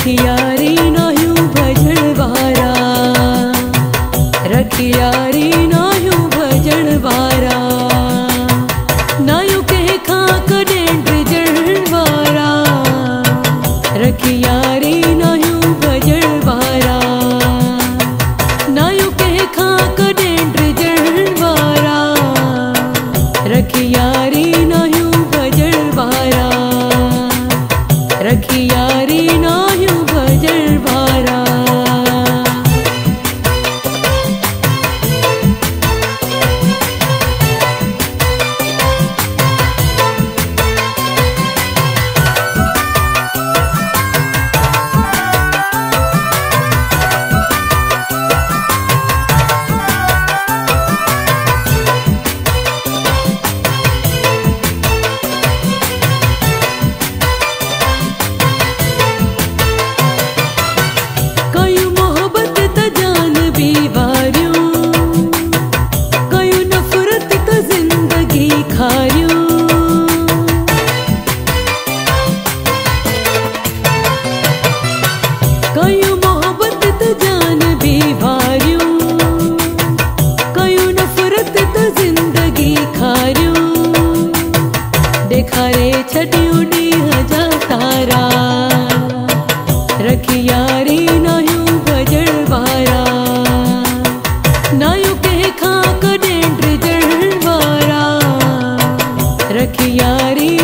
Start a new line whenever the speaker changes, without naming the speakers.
रखियारी नायू भजन वारा, रखियारी नायू भजन वारा, नायू के खाक डेंड जण वारा, रखियारी नायू भजन वारा, नायू के खाक डेंड जण वारा, रखियारी नायू भजन वारा, रखियारी नायू भजन वारा। कयूं मोहब्बत त जान भी वारियूं, कयूं नफरत त जिंदगी खारियूं, ॾेखारे छॾियूं ॾींहं जा तारा, रखियारी नायू भजन वारा, नायू कंहिं खां कॾहिं ड्रिजण वारा, रखियारी